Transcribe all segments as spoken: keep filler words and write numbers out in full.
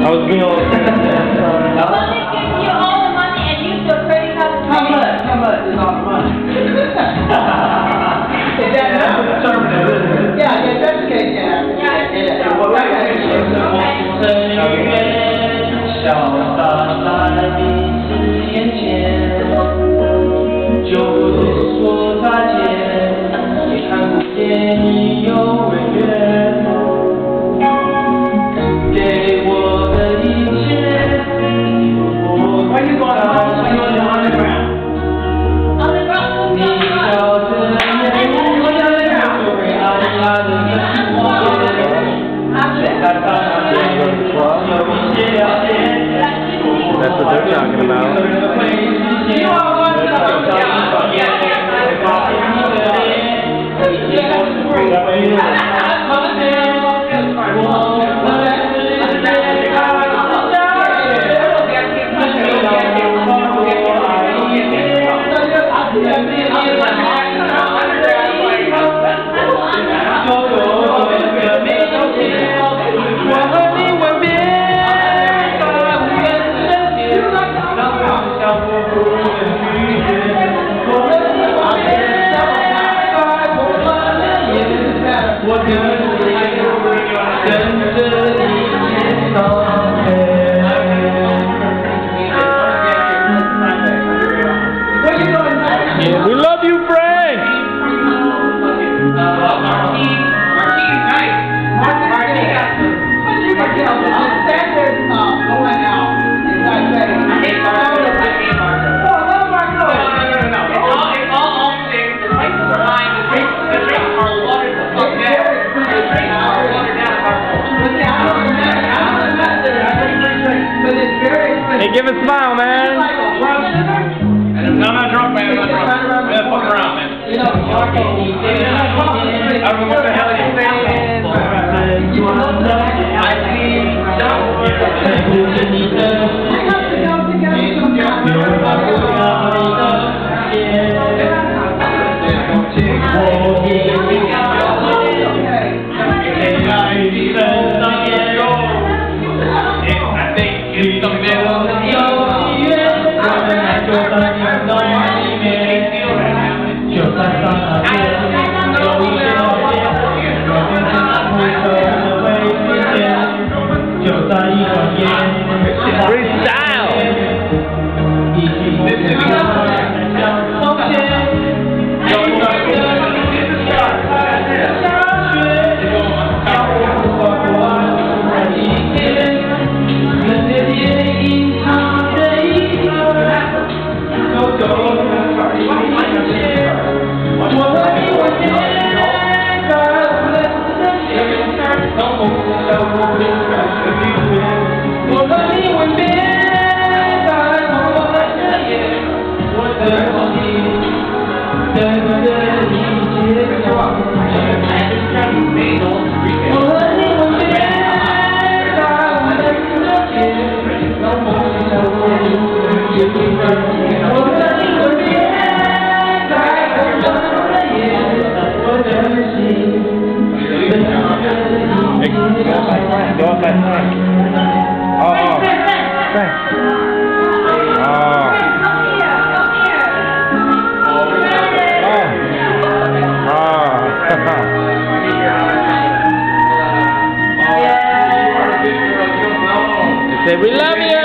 I was being all... Well, they give you all the money and use your credit card to How pay. much? How much is all the money? Is that enough? Yeah, yeah, that's the case, yeah. Yeah, Yeah, so- well, right there. 潇洒在彼此眼前，就说再见，也看不见你有未远。给我的一切，我 Where you going? Where you going on the ground? On the ground, 你 on the 笑 ground. 着眼，就会爱他的世界。在他那边有一些了解。 That's what they're talking about. You all want to know? Yeah, We love you, Frank! Hey, give a smile, man. No, I'm not drunk, man. I'm not drunk. I'm gonna fuck around, man. I don't know what the hell you're saying. I think it's the middle. 就算上了天，有一些了解，我们会走的危险，就在一转眼。 Freestyle! 一起向前，有一个下雪，要我过每一天，跟着电影唱的一刻，走走。 我和你吻别在无人的街，当梦到我离开这地界。我和你吻别在梦幻的夜，我等你，等着你接受。我和你吻别在无人的街，当梦到我离开这地界。我和你吻别。 Hey, go up by Frank. Go up by Frank. Oh, oh. Frank. Oh. Oh. They say we love you.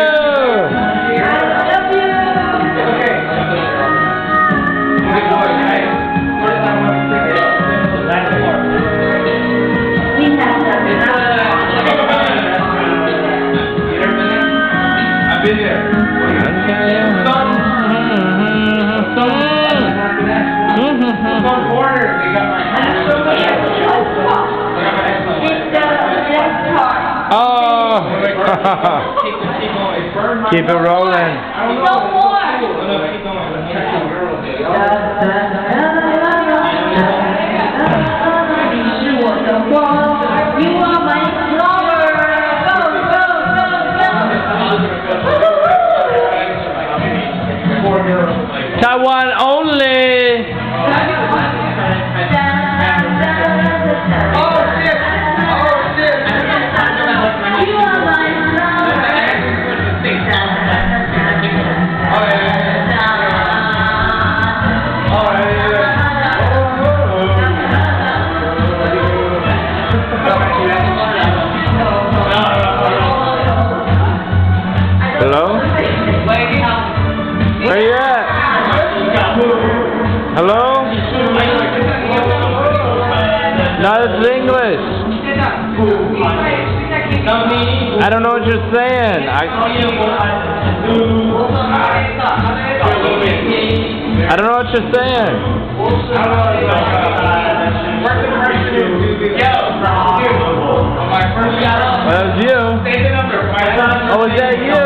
Been there. Some corners, they got my Oh. Keep it rolling. No more. You are my lover. Go, go, go, go. Taiwan only. Oh shit! Oh shit! You are my lover. I don't know what you're saying. I, I don't know what you're saying. Well, that was you. Oh, was that you?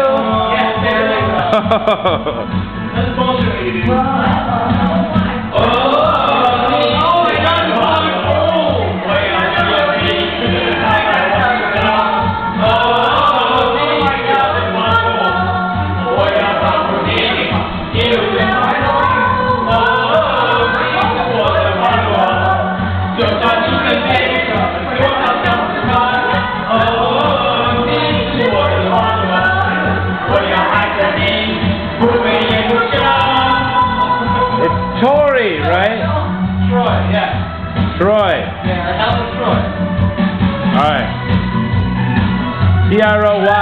Tori, right? Troy, yeah. Troy. Yeah, that was Troy. Alright. T R O Y.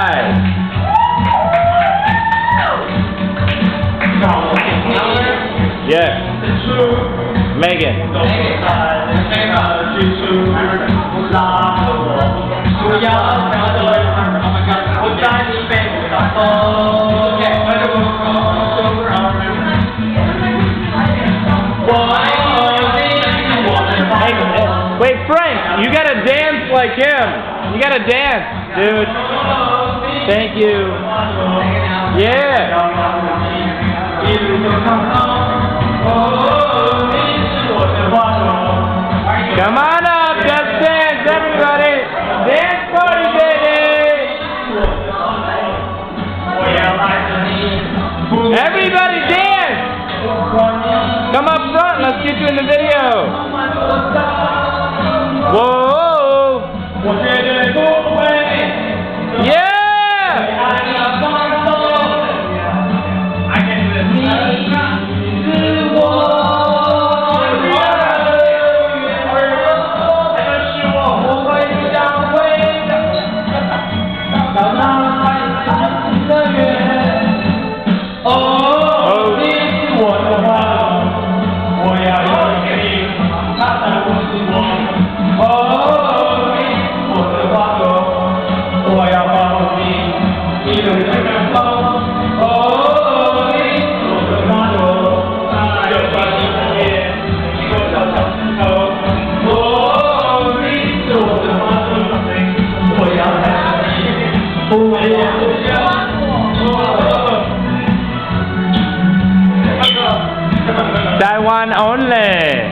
Yes. Megan. Wait, Frank, you gotta dance like him. You gotta dance, dude. Thank you. Yeah. Come on up, just dance, everybody. Dance party, baby. Everybody dance. Come up front, let's get you in the video. Whoa! Yeah! Taiwan only.